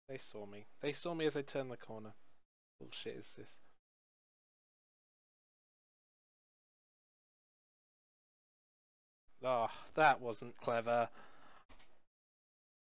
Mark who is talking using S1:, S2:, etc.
S1: They saw me. They saw me as I turned the corner. Bullshit is this? Oh, that wasn't clever.